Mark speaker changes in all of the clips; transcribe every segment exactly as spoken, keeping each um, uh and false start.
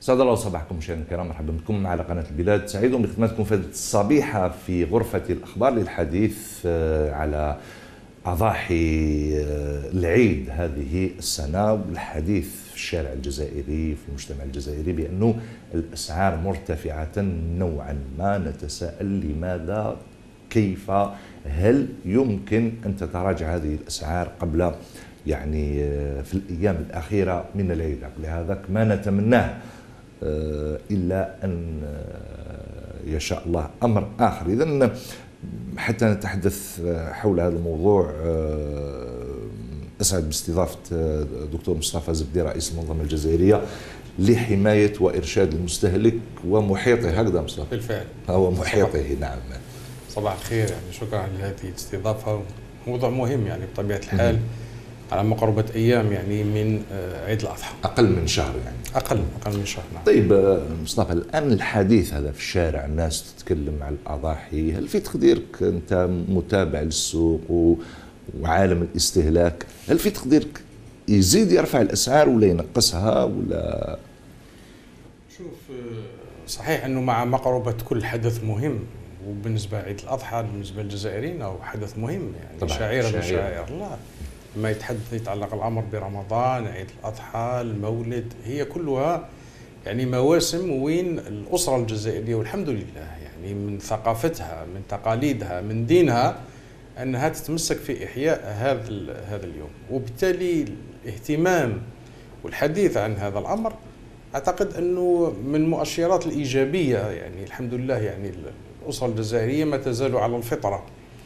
Speaker 1: سعد الله صباحكم مشاهدينا الكرام، مرحبا بكم على قناه البلاد. سعيد بخدمتكم في هذه الصبيحه في غرفه الاخبار للحديث على اضاحي العيد هذه السنه، والحديث في الشارع الجزائري في المجتمع الجزائري بانه الاسعار مرتفعه نوعا ما. نتساءل لماذا؟ كيف؟ هل يمكن ان تتراجع هذه الاسعار قبل يعني في الايام الاخيره من العيد؟ لهذا ما نتمناه إلا أن يشاء الله أمر آخر. إذن حتى نتحدث حول هذا الموضوع أسعد باستضافة دكتور مصطفى زبدي رئيس المنظمة الجزائرية لحماية وإرشاد المستهلك ومحيطه. هكذا مصطفى؟
Speaker 2: بالفعل
Speaker 1: هو محيطه. نعم.
Speaker 2: صباح الخير، يعني شكرا على هذه الاستضافة. موضوع مهم يعني بطبيعة الحال على مقربة أيام يعني من عيد الأضحى،
Speaker 1: أقل من شهر يعني
Speaker 2: أقل أقل من شهر. نعم.
Speaker 1: طيب مصطفى، الآن الحديث هذا في الشارع، الناس تتكلم عن الأضاحي، هل في تقديرك أنت متابع للسوق وعالم الاستهلاك، هل في تقديرك يزيد يرفع الأسعار ولا ينقصها ولا؟
Speaker 2: شوف، صحيح أنه مع مقربة كل حدث مهم، وبالنسبة لعيد الأضحى بالنسبة للجزائريين هو حدث مهم يعني، شعيرة من شعائر الله. ما يتحدث يتعلق الأمر برمضان، عيد الأضحى، المولد، هي كلها يعني مواسم وين الأسرة الجزائرية والحمد لله يعني من ثقافتها، من تقاليدها، من دينها، أنها تتمسك في إحياء هذا هذا اليوم. وبالتالي الاهتمام والحديث عن هذا الأمر أعتقد أنه من المؤشرات الإيجابية يعني الحمد لله. يعني الأسرة الجزائرية ما تزال على الفطرة،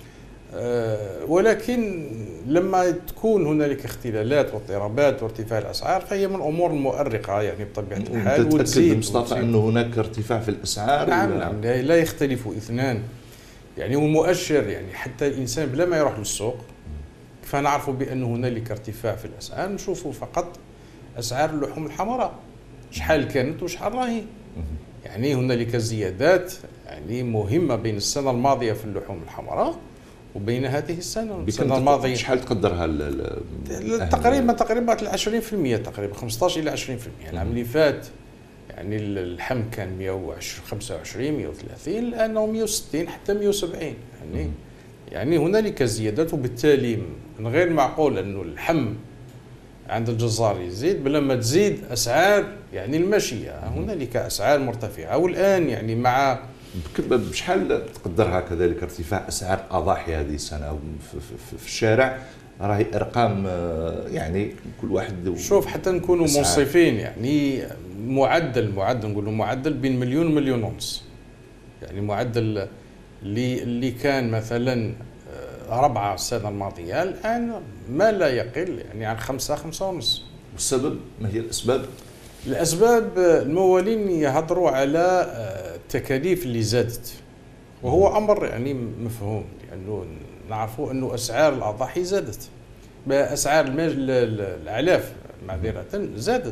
Speaker 2: أه ولكن لما تكون هنالك اختلالات واضطرابات وارتفاع الاسعار فهي من الامور المؤرقه يعني بطبيعه الحال.
Speaker 1: وتتاكد مصطفى انه هناك ارتفاع في الاسعار؟
Speaker 2: نعم نعم، لا يختلف اثنان يعني. ومؤشر يعني حتى الانسان بلا ما يروح للسوق فنعرف بان هنالك ارتفاع في الاسعار. نشوفوا فقط اسعار اللحوم الحمراء شحال كانت وشحال راهي. يعني هنالك زيادات يعني مهمه بين السنه الماضيه في اللحوم الحمراء وبين هذه السنه. السنه الماضيه
Speaker 1: شحال تقدرها؟
Speaker 2: تقريبا تقريبا عشرين بالمئة، تقريبا خمسطاش إلى عشرين بالمئة. العام اللي فات يعني اللحم كان مئة وخمسة وعشرين مئة وثلاثين، الان مئة وستين حتى مئة وسبعين يعني. يعني هنالك زيادات، وبالتالي من غير المعقول انه اللحم عند الجزار يزيد بلا ما تزيد اسعار يعني الماشيه. هنالك اسعار مرتفعه، والان يعني مع
Speaker 1: بشحال تقدرها كذلك ارتفاع اسعار اضاحي هذه السنه في, في, في الشارع؟ راهي ارقام يعني كل واحد.
Speaker 2: شوف حتى نكونوا منصفين يعني معدل معدل نقولوا معدل بين مليون ومليون ونص. يعني معدل اللي اللي كان مثلا ربعه السنه الماضيه الان ما لا يقل يعني عن خمسه خمسه ونص.
Speaker 1: والسبب ما هي الاسباب؟
Speaker 2: الاسباب الموالين يهضروا على التكاليف اللي زادت، وهو امر يعني مفهوم لانه نعرفوا انه اسعار الاضاحي زادت، اسعار الاعلاف معذره زادت،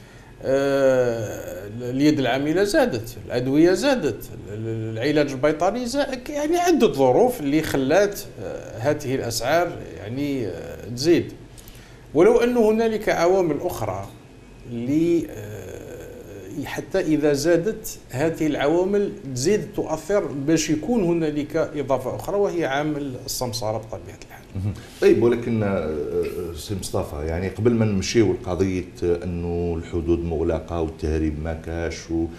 Speaker 2: اليد العامله زادت، الادويه زادت، العلاج البيطري زاد، يعني عده ظروف اللي خلات هذه الاسعار يعني تزيد. ولو انه هنالك عوامل اخرى اللي حتى إذا زادت هذه العوامل تزيد تؤثر باش يكون هنالك إضافة أخرى، وهي عامل السمسارة بطبيعة الحال.
Speaker 1: طيب، ولكن سي مصطفى يعني قبل ما نمشيو لقضية أنه الحدود مغلقة والتهريب ما كاش،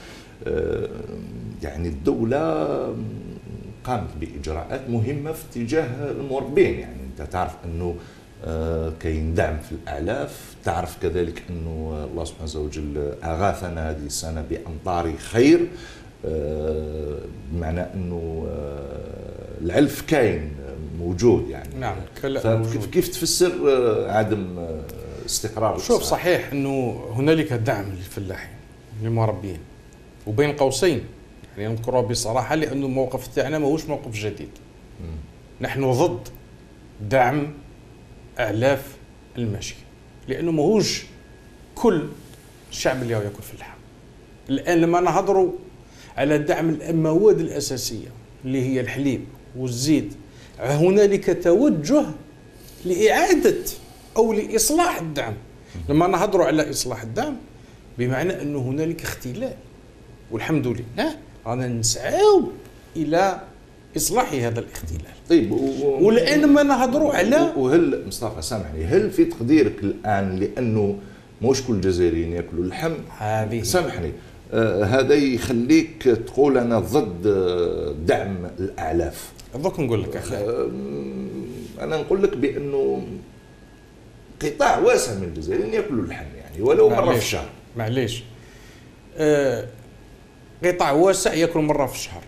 Speaker 1: يعني الدولة قامت بإجراءات مهمة في اتجاه المربين. يعني أنت تعرف أنه آه كاين دعم في الأعلاف، تعرف كذلك أنه الله سبحانه وتعالى أغاثنا هذه السنة بأمطار خير، آه بمعنى أنه آه العلف كاين موجود يعني.
Speaker 2: نعم.
Speaker 1: فكيف كيف تفسر آه عدم آه استقرار؟
Speaker 2: شوف، صحيح أنه هنالك دعم للفلاحين للمربين، وبين قوسين يعني نذكرها بصراحة لأنه الموقف تاعنا ماهوش موقف جديد. م. نحن ضد دعم أعلاف الماشية، لأنه ماهوش كل الشعب اللي ياكل في اللحم. الآن لما نهضروا على دعم المواد الأساسية اللي هي الحليب والزيت، هنالك توجه لإعادة أو لإصلاح الدعم. لما نهضروا على إصلاح الدعم بمعنى أنه هنالك اختلال، والحمد لله رانا نسعاو إلى إصلاح هذا الاختلال.
Speaker 1: طيب
Speaker 2: والآن ما نهضروا على،
Speaker 1: وهل مصطفى سامحني، هل في تقديرك الآن لأنه موش كل الجزائريين ياكلوا اللحم
Speaker 2: هذه
Speaker 1: سامحني آه هذا يخليك تقول أنا ضد دعم الأعلاف؟
Speaker 2: دوك نقول لك
Speaker 1: آه أنا نقول لك بأنه قطاع واسع من الجزائريين ياكلوا اللحم يعني ولو مرة في الشهر.
Speaker 2: معليش آه قطاع واسع ياكل مرة في الشهر،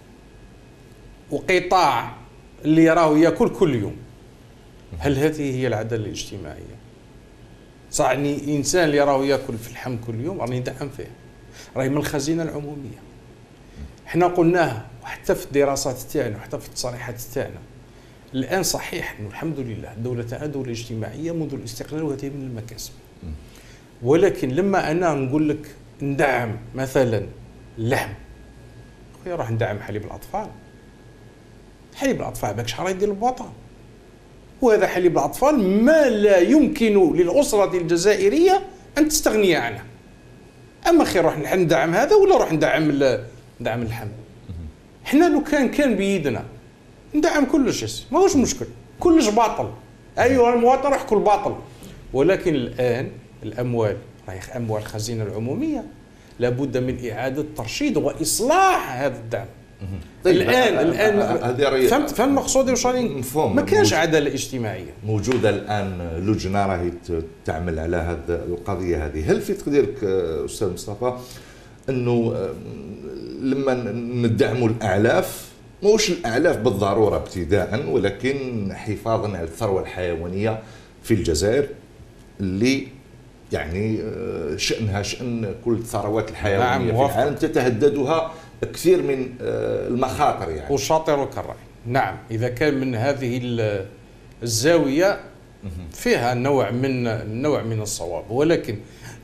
Speaker 2: وقطاع اللي راه ياكل كل يوم. هل هذه هي العداله الاجتماعيه؟ صعني انسان اللي راه ياكل في اللحم كل يوم راني ندعم فيه، راهي من الخزينه العموميه. حنا قلناها وحتى في الدراسات تاعنا وحتى في التصريحات تاعنا. الان صحيح انه الحمد لله الدوله تاعنا دوله اجتماعيه منذ الاستقلال وهذه من المكاسب، ولكن لما انا نقول لك ندعم مثلا اللحم، خويا راح ندعم حليب الاطفال. حليب الاطفال باك شحال يدير البطل، وهذا حليب الاطفال ما لا يمكن للاسره الجزائريه ان تستغني عنه. اما خير روح ندعم هذا ولا روح ندعم ندعم اللحم؟ احنا لو كان كان بيدنا ندعم كل شيء ماهوش مشكل، كلش باطل، ايها المواطن روح كل باطل. ولكن الان الاموال راهي اموال الخزينه العموميه، لابد من اعاده ترشيد واصلاح هذا الدعم. طيب الان الان فهمت فهم مقصودي واش راني؟ ما كانش عداله اجتماعيه
Speaker 1: موجوده الان. لجنه راهي تعمل على هذه القضيه هذه. هل في تقديرك استاذ مصطفى انه لما ندعموا الاعلاف، موش الاعلاف بالضروره ابتداء، ولكن حفاظا على الثروه الحيوانيه في الجزائر اللي يعني شأنها شأن كل الثروات الحيوانيه في العالم، تتهددها كثير من المخاطر يعني.
Speaker 2: وشاطرك الرأي. نعم، إذا كان من هذه الزاوية فيها نوع من نوع من الصواب، ولكن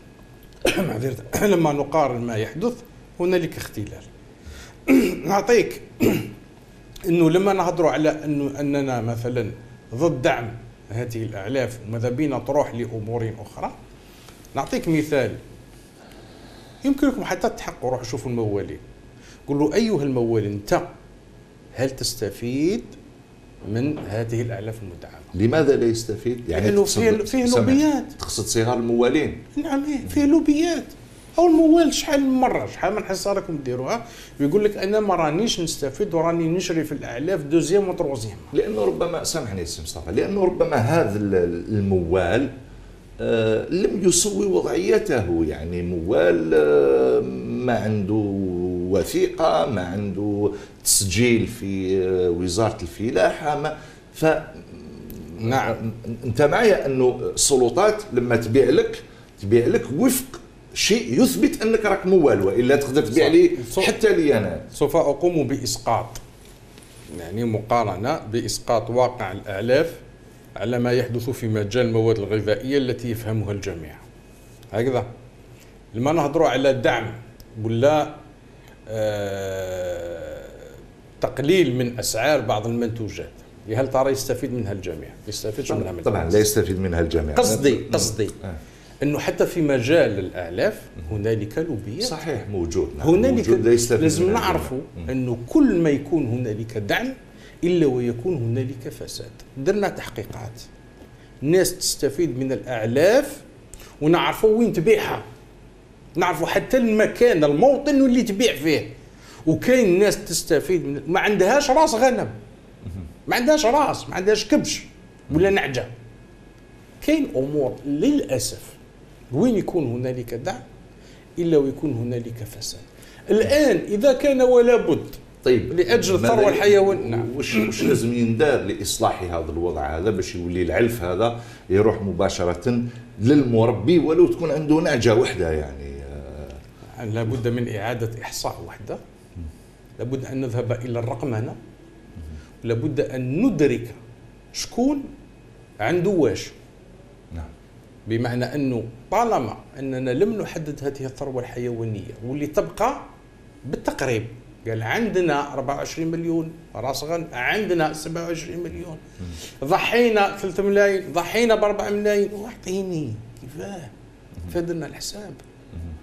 Speaker 2: لما نقارن ما يحدث هنالك اختلال. نعطيك انه لما نهضروا على انه اننا مثلا ضد دعم هذه الاعلاف وماذا بينا تروح لامور اخرى، نعطيك مثال يمكنكم حتى تحققوا. روحوا شوفوا الموالين، قولوا ايها الموال انت هل تستفيد من هذه الاعلاف المدعمه؟
Speaker 1: لماذا لا يستفيد؟
Speaker 2: يعني لانه فيه فيه لوبيات.
Speaker 1: تقصد صغار الموالين؟
Speaker 2: نعم فيه لوبيات. او الموال شحال من مره شحال من حصه راكم ديروها ويقول لك انا ما رانيش نستفيد وراني نشري في الاعلاف دوزيام وتروزيام.
Speaker 1: لانه ربما سامحني سي مصطفى، لانه ربما هذا الموال آه لم يسوي وضعيته، يعني موال آه ما عنده وثيقه، ما عنده تسجيل في آه وزاره الفلاحه، ما ف
Speaker 2: نعم
Speaker 1: انت معايا انه السلطات لما تبيع لك تبيع لك وفق شيء يثبت انك راك موال، والا تقدر تبيع لي حتى لي انا.
Speaker 2: سوف اقوم باسقاط، يعني مقارنه باسقاط واقع الاعلاف على ما يحدث في مجال المواد الغذائيه التي يفهمها الجميع. هكذا لما نهضروا على دعم ولا آه تقليل من اسعار بعض المنتوجات، هل ترى يستفيد منها الجميع؟ يستفيدش منها من
Speaker 1: طبعا لا يستفيد منها الجميع.
Speaker 2: قصدي قصدي آه. انه حتى في مجال الاعلاف هنالك لوبيات.
Speaker 1: صحيح موجود.
Speaker 2: نعم هنالك موجود لازم نعرفوا انه كل ما يكون هنالك دعم الا ويكون هنالك فساد. درنا تحقيقات، الناس تستفيد من الاعلاف ونعرفوا وين تبيعها، نعرفوا حتى المكان الموطن اللي تبيع فيه. وكاين ناس تستفيد من ما عندهاش راس غنم، ما عندهاش راس، ما عندهاش كبش ولا نعجه. كاين امور للاسف وين يكون هنالك دعم الا ويكون هنالك فساد. الان اذا كان ولا بد
Speaker 1: طيب
Speaker 2: لاجل الثروه الحيوانيه، نعم
Speaker 1: وش وش لازم يندار لاصلاح هذا الوضع هذا باش يولي العلف هذا يروح مباشره للمربي ولو تكون عنده نعجه وحده؟ يعني
Speaker 2: آه لابد من اعاده احصاء وحده، لابد ان نذهب الى الرقمنه، لابد ان ندرك شكون عنده واش.
Speaker 1: نعم.
Speaker 2: بمعنى انه طالما اننا لم نحدد هذه الثروه الحيوانيه واللي تبقى بالتقريب، قال عندنا أربعة وعشرين مليون راس غنم، عندنا سبعة وعشرين مليون، ضحينا ثلاثة ملايين، ضحينا ب أربعة ملايين، واعطيني كيفاه؟ كيف درنا الحساب؟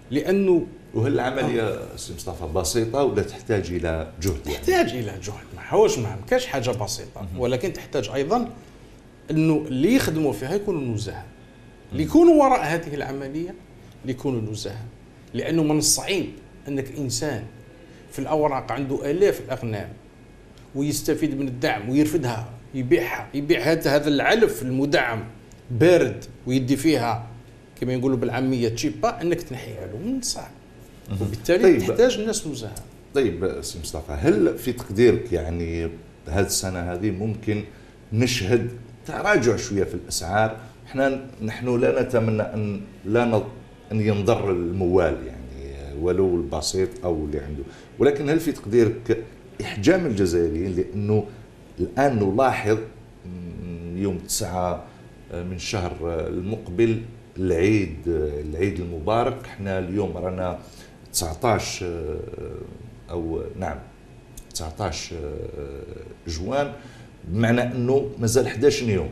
Speaker 2: لانه
Speaker 1: وهل العمليه سي مصطفى بسيطه ولا تحتاج الى جهد؟ يعني
Speaker 2: تحتاج الى جهد، ما هوش ما كاش حاجه بسيطه، ولكن تحتاج ايضا انه اللي يخدموا فيها يكونوا نزهه، اللي يكونوا وراء هذه العمليه اللي يكونوا نزهه، لانه من الصعيب انك انسان في الاوراق عنده الاف الاغنام ويستفيد من الدعم ويرفدها يبيعها، يبيع هذا العلف المدعم بارد ويدي فيها كما يقولوا بالعاميه تشيبا، انك تنحيها له من صعب، وبالتالي طيب تحتاج الناس نزهه.
Speaker 1: طيب سي مصطفى، هل في تقديرك يعني هذه السنه هذه ممكن نشهد تراجع شويه في الاسعار؟ احنا نحن لا نتمنى ان لا ن... ان ينضر الموال يعني ولو البسيط او اللي عنده، ولكن هل في تقديرك احجام الجزائريين؟ لانه الان نلاحظ يوم تسعة من الشهر المقبل العيد العيد المبارك، احنا اليوم رانا تسعطاش او نعم تسعطاش جوان، بمعنى انه مازال حداش يوم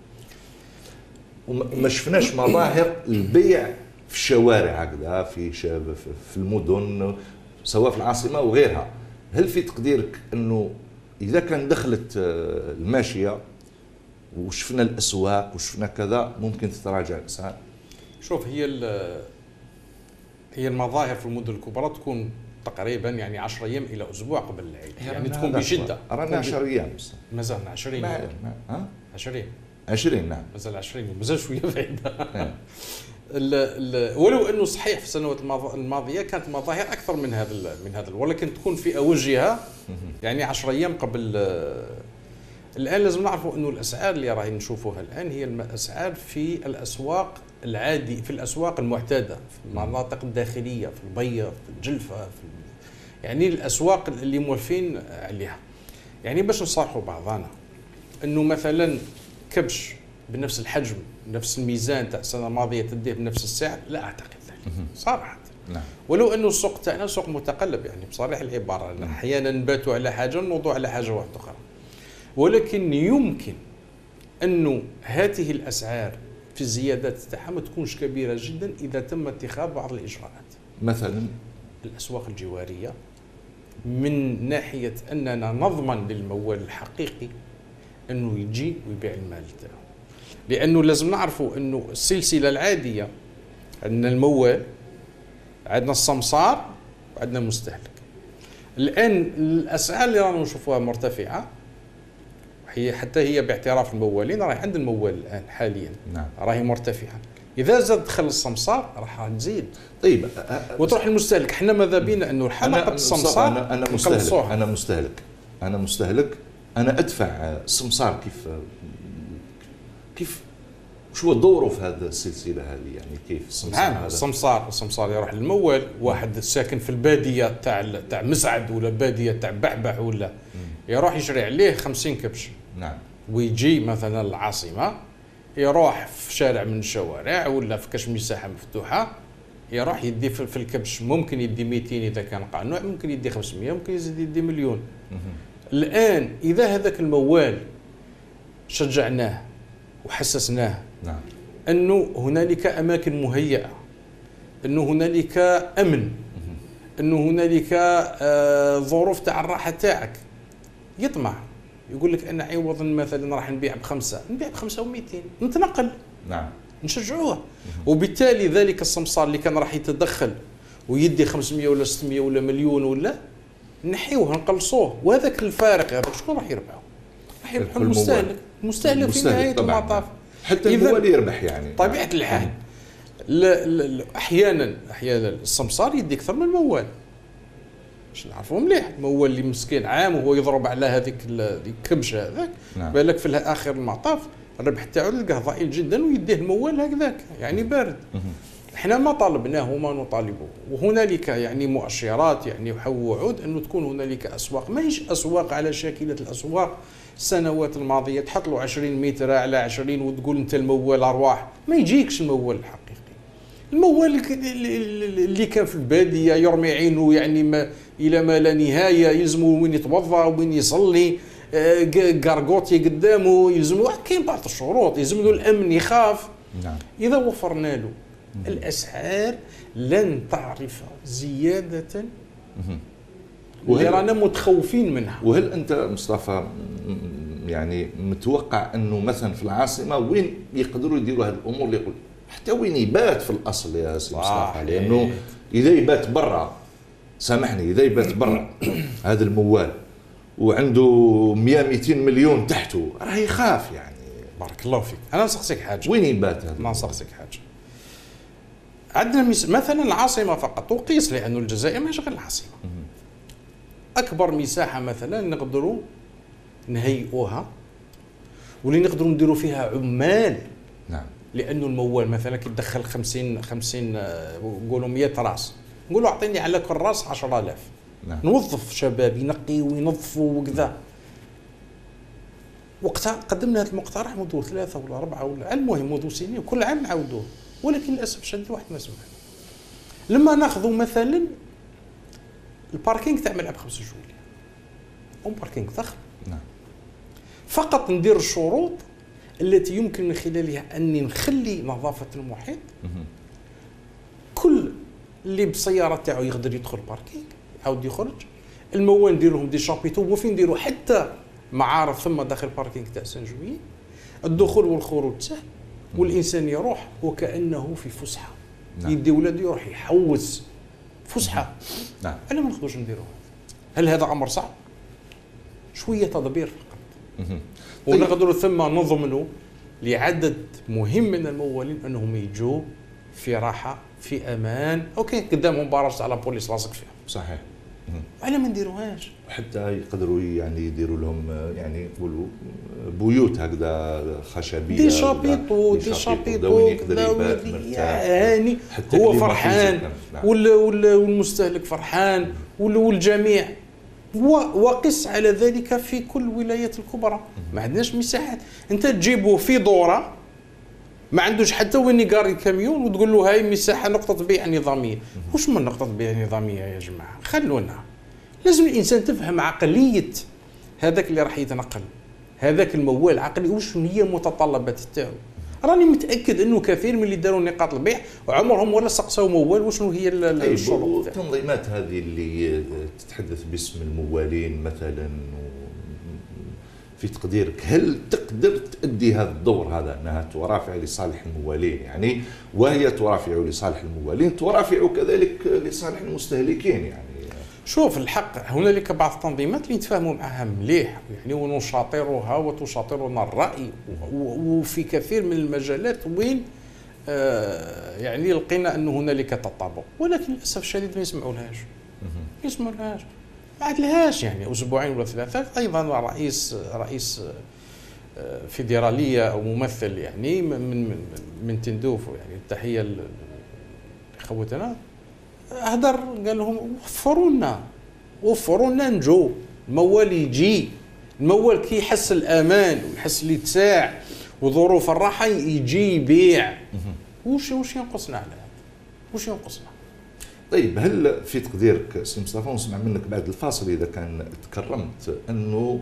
Speaker 1: وما شفناش مظاهر البيع في الشوارع هكذا في في المدن سواء في العاصمه وغيرها. هل في تقديرك انه اذا كان دخلت الماشيه وشفنا الاسواق وشفنا كذا ممكن تتراجع الاسعار؟
Speaker 2: شوف، هي هي المظاهر في المدن الكبرى تكون تقريبا يعني عشرة ايام الى اسبوع قبل العيد، يعني, يعني تكون بشده.
Speaker 1: رانا عشرة ايام
Speaker 2: مازال عشرين يوم.
Speaker 1: ها
Speaker 2: عشرين
Speaker 1: عشرين نعم
Speaker 2: مازال عشرين يوم، مازال شويه بعيده. ولو انه صحيح في السنوات الماضيه كانت مظاهر اكثر من هذا من هذا، ولكن تكون في اوجها يعني عشرة ايام قبل. الان لازم نعرفوا انه الاسعار اللي راهي نشوفوها الان هي الاسعار في الاسواق العادي، في الاسواق المعتاده في المناطق الداخليه، في البيه، في الجلفه، في يعني الاسواق اللي موالفين عليها. يعني باش نصارحوا بعضنا انه مثلا كبش بنفس الحجم بنفس الميزان تاع السنه الماضيه تديه بنفس السعر، لا اعتقد ذلك صراحه.
Speaker 1: نعم.
Speaker 2: ولو انه السوق تاعنا سوق متقلب، يعني بصريح العباره احيانا نباتوا على حاجه نوضوا على حاجه واحده اخرى، ولكن يمكن انه هذه الاسعار في الزيادات تاعها ما تكونش كبيره جدا اذا تم اتخاذ بعض الاجراءات.
Speaker 1: مثلا
Speaker 2: الاسواق الجواريه من ناحيه اننا نضمن للموال الحقيقي انه يجي ويبيع المال تاعو، لانه لازم نعرفوا انه السلسله العاديه عندنا الموال، عندنا السمسار، وعندنا المستهلك. الان الاسعار اللي رانا نشوفوها مرتفعه هي حتى هي باعتراف الموالين راهي عند الموال الان حاليا.
Speaker 1: نعم.
Speaker 2: راهي مرتفعه، اذا زاد دخل السمسار راح تزيد.
Speaker 1: طيب
Speaker 2: وتروح المستهلك. احنا ماذا بينا انه حلقه السمسار
Speaker 1: انا انا مستهلك انا مستهلك انا مستهلك انا ادفع السمسار. كيف كيف شو دوره في هذه السلسله هذه؟ يعني كيف السمسار؟
Speaker 2: نعم، السمسار السمسار يروح للموال، واحد ساكن في الباديه تاع تاع مسعد ولا باديه تاع بعبع ولا يروح يشري عليه خمسين كبش.
Speaker 1: نعم.
Speaker 2: ويجي مثلا العاصمه يروح في شارع من الشوارع ولا في كاش مساحه مفتوحه يروح يدي في الكبش، ممكن يدي مئتين اذا كان قانع، ممكن يدي خمسمئة، ممكن يزيد يدي مليون. الان اذا هذاك الموال شجعناه وحسسناه
Speaker 1: نعم
Speaker 2: انه هنالك اماكن مهيئه، انه هنالك امن، انه هنالك آه ظروف تاع الراحه تاعك، يطمع يقول لك انا عوضا مثلا راح نبيع بخمسه نبيع بخمسه ومئتين، نتنقل.
Speaker 1: نعم.
Speaker 2: نشجعوه. وبالتالي ذلك السمسار اللي كان راح يتدخل ويدي خمسمئة ولا ستمئة ولا مليون ولا نحيوه نقلصوه، وهذاك الفارق هذاك شكون راح يربحه؟ راح يربحه المستهلك. المستهلك في نهايه المطاف.
Speaker 1: حتى الموالي يربح يعني
Speaker 2: طبيعه الحال. لا لا احيانا احيانا السمسار يدي اكثر من الموال. باش نعرفوا مليح، الموال اللي مسكين عام وهو يضرب على هذيك الكبشه هذاك. نعم. بالك في اخر المطاف الربح تاعو تلقاه ضئيل جدا ويديه الموال هكذاك يعني بارد. احنا ما طالبناه وما نطالبه، وهنالك يعني مؤشرات يعني وعود انه تكون هنالك اسواق، ماهيش اسواق على شاكله الاسواق السنوات الماضيه تحط له عشرين متر على عشرين وتقول انت الموال ارواح، ما يجيكش الموال الحقيقي. الموال اللي كان في الباديه يرمي عينه يعني ما الى ما لا نهايه، يلزمو وين يتوضا وين يصلي، كارغوتي قدامه، يلزمو كاين بعض الشروط، يلزم له الامن، يخاف.
Speaker 1: نعم.
Speaker 2: اذا وفرنا له الأسعار لن تعرف زيادة اللي رانا متخوفين منها.
Speaker 1: وهل أنت مصطفى يعني متوقع أنه مثلا في العاصمة وين يقدروا يديروا هذه الأمور اللي يقول حتى وين يبات في الأصل يا سي مصطفى؟ لأنه إذا يبات برا، سامحني، إذا يبات برا هذا الموال وعنده مئة مئتين مليون تحته راه يخاف يعني.
Speaker 2: بارك الله فيك. أنا نسقسيك حاجة،
Speaker 1: وين يبات هذا؟
Speaker 2: ما نسقسيك حاجة. عندنا مثلا العاصمة فقط وقيس، لأنه الجزائر ماشي غير العاصمة. أكبر مساحة مثلا نقدروا نهيئوها واللي نقدروا نديروا فيها عمال.
Speaker 1: نعم.
Speaker 2: لأنه الموال مثلا كي تدخل خمسين خمسين نقولوا مئة راس، نقولوا أعطيني على كل راس عشرة آلاف. نعم. نوظف شباب ينقي وينظفوا وكذا. وقتها قدمنا هذا المقترح منذ ثلاثة ولا أربعة ولا المهم منذ سنين، وكل عام نعاودوه، ولكن للأسف الشديد واحد ما سمع. لما ناخذوا مثلا الباركينغ تاع ملعب خمسة جويلية، أم باركينغ ضخم.
Speaker 1: نعم.
Speaker 2: فقط ندير الشروط التي يمكن من خلالها أني نخلي نظافة المحيط. كل اللي بالسيارة تاعو يقدر يدخل باركينغ يعاود يخرج. الموال ندير لهم دي شابيتو، وفين نديروا حتى معارض ثم داخل باركينغ تاع سانجويي، الدخول والخروج سهل، والإنسان يروح وكأنه في فسحة. نعم. يدي ولده يروح يحوس فسحة.
Speaker 1: نعم.
Speaker 2: أنا ما نقدرش نديروها. هل هذا أمر صعب؟ شوية تدبير فقط. ونقدروا ثم نضمنوا لعدد مهم من الموالين أنهم يجوا في راحة في أمان. أوكي قدامهم بارج على بوليس لاصق فيها.
Speaker 1: صحيح.
Speaker 2: على ما نديروهاش.
Speaker 1: حتى يقدروا يعني يديروا لهم يعني يقولوا بيوت هكذا خشبيه،
Speaker 2: دي شابيطو دي شابيطو يعني هو فرحان والمستهلك فرحان والجميع. وقس على ذلك في كل الولايات الكبرى. ما عندناش مساحات. انت تجيبه في دوره ما عندوش حتى وين يقاري الكاميون وتقول له هاي مساحه نقطه بيع نظاميه. واش من نقطه بيع نظاميه يا جماعه؟ خلونا. لازم الانسان تفهم عقليه هذاك اللي راح يتنقل، هذاك الموال عقلي وش هي المتطلبات تاعو. راني متاكد انه كثير من اللي داروا نقاط البيع وعمرهم ولا سقسوا موال وشنو هي الشروط.
Speaker 1: التنظيمات هذه اللي تتحدث باسم الموالين مثلا، في تقديرك هل تقدر تؤدي هذا الدور هذا، انها ترافع لصالح الموالين يعني، وهي ترافع لصالح الموالين ترافع كذلك لصالح المستهلكين يعني؟
Speaker 2: شوف الحق هنالك بعض التنظيمات اللي نتفاهموا معها مليح يعني، ونشاطرها وتشاطرنا الرأي، وفي كثير من المجالات وين آه يعني لقينا أنه هنالك تطابق، ولكن للأسف الشديد ما يسمعوا لهاش. ما يسمعوا لهاش. ما عدلهاش يعني أسبوعين ولا ثلاثة. أيضا رئيس رئيس فيدرالية أو ممثل يعني من من من تندوف يعني، التحية لإخوتنا، هدر قال لهم وفروا لنا وفروا لنا نجو. الموال يجي، الموال كي يحس الأمان ويحس الاتساع وظروف الراحة يجي يبيع. وش وش ينقصنا على هذا؟ وش ينقصنا؟
Speaker 1: طيب هل في تقديرك سي مصطفى، ونسمع منك بعد الفاصل إذا كان تكرمت، أنه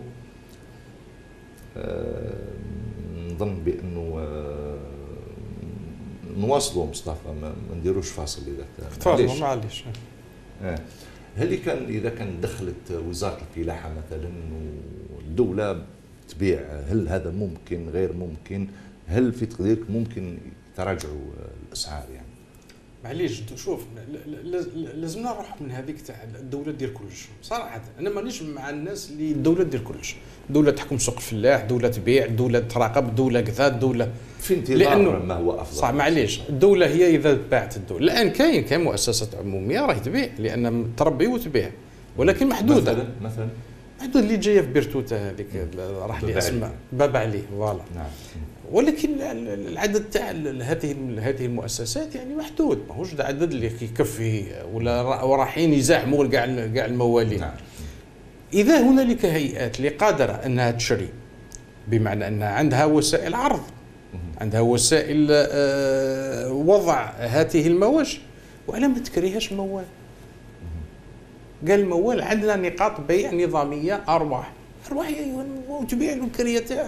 Speaker 1: آه نظن بأنه آه نواصلوا مصطفى، ما نديروش فاصل إذا
Speaker 2: تفضل معليش.
Speaker 1: آه. هل كان إذا كان دخلت وزارة الفلاحة مثلا والدولة تبيع، هل هذا ممكن غير ممكن؟ هل في تقديرك ممكن يتراجعوا الأسعار يعني؟
Speaker 2: معليش شوف لازمنا نروح من هذيك تاع الدوله دير كلش. صراحه انا مانيش مع الناس اللي الدوله دير كلش. دوله تحكم سوق الفلاح، دوله تبيع، دوله تراقب، دوله كذا، دوله
Speaker 1: في انتظار ما هو افضل.
Speaker 2: صح معليش الدوله هي اذا باعت الدوله. الان كاين كاين مؤسسات عموميه راهي تبيع لان تربي وتبيع، ولكن محدوده.
Speaker 1: مثلا مثلا
Speaker 2: محدود اللي جايه في بيرتوتا هذيك راح لي اسماء باب عليه فوالا. نعم. ولكن العدد تاع هذه هذه المؤسسات يعني محدود، ماهوش العدد اللي يكفي ولا رايحين يزاحموا كاع كاع الموالين. نعم. اذا هنالك هيئات اللي قادره انها تشري، بمعنى انها عندها وسائل عرض، عندها وسائل وضع هذه المواشي، وعلى ما تكريهاش الموال. قال الموال عندنا نقاط بيع نظاميه ارباح، ارباح وتبيع له الكريه تاعها.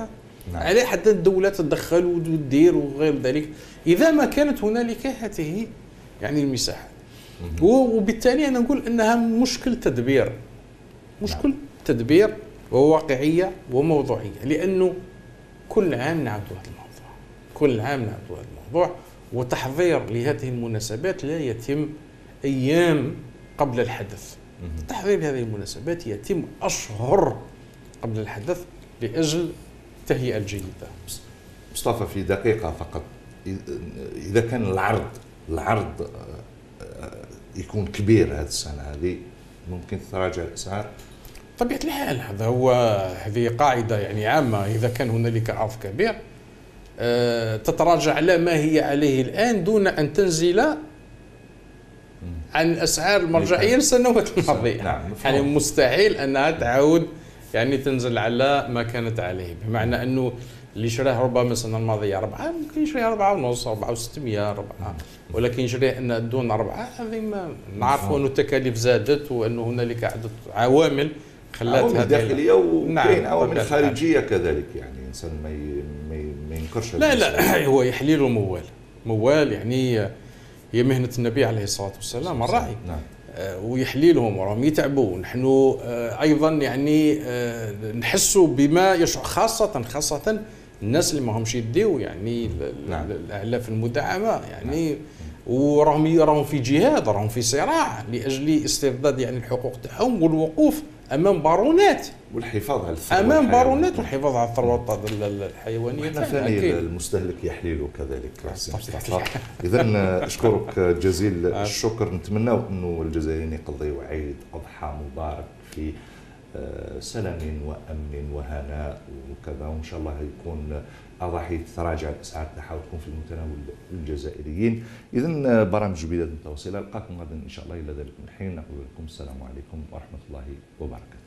Speaker 2: نعم. عليه حتى الدولة تدخل وتدير وغير ذلك إذا ما كانت هنالك هذه يعني المساحة. وبالتالي أنا نقول أنها مشكل تدبير، مشكل نعم. تدبير وواقعية وموضوعية، لأنه كل عام نعود هذا الموضوع، كل عام نعود هذا الموضوع، وتحضير لهذه المناسبات لا يتم أيام قبل الحدث. تحضير هذه المناسبات يتم أشهر قبل الحدث لأجل التهيئة الجيدة.
Speaker 1: مصطفى في دقيقة فقط، إذا كان العرض العرض يكون كبير هذه السنة هذه ممكن تتراجع الأسعار؟
Speaker 2: طبيعة الحال هذا هو، هذه قاعدة يعني عامة، إذا كان هنالك عرض كبير تتراجع على ما هي عليه الآن دون أن تنزل عن الأسعار المرجعية للسنوات الماضية. نعم. يعني مستحيل أنها تعود يعني تنزل على ما كانت عليه، بمعنى أنه اللي شراه ربما السنة الماضية أربعة ممكن يشريها أربعة ونص، أربعة وستمية، أربعة، ولكن يشريها أن دون أربعة هذه ما نعرفوا أنه التكاليف زادت وأنه هنالك عدة عوامل خلات
Speaker 1: عوامل هذه داخلية وكاين نعم. عوامل خارجية كذلك، يعني الإنسان ما ما ينكرش.
Speaker 2: لا لا هو يحليل موال موال يعني هي مهنة النبي عليه الصلاة والسلام الراعي. نعم. ويحليلهم وراهم يتعبوا، نحن ايضا يعني نحسوا بما يشعر، خاصه خاصه الناس اللي ما همش يديو يعني نعم. الاعلاف المدعمه يعني نعم. وراهم راهم في جهاد، راهم في صراع لاجل استرداد يعني الحقوق تاعهم والوقوف امام بارونات
Speaker 1: والحفاظ على الثروه
Speaker 2: امام بارونات والحفاظ على الثروه الحيوانيه.
Speaker 1: احنا ثاني المستهلك يحليل كذلك. اذا اشكرك جزيل الشكر، نتمنى انه الجزائريين يقضيوا عيد اضحى مبارك في سلام وامن وهناء وكذا، وان شاء الله يكون اضاحي تتراجع الاسعار تاعها وتكون في متناول الجزائريين. اذا برامج بلاد متواصله، القاكم غدا ان شاء الله. الى ذلك الحين نقول لكم السلام عليكم ورحمه الله وبركاته.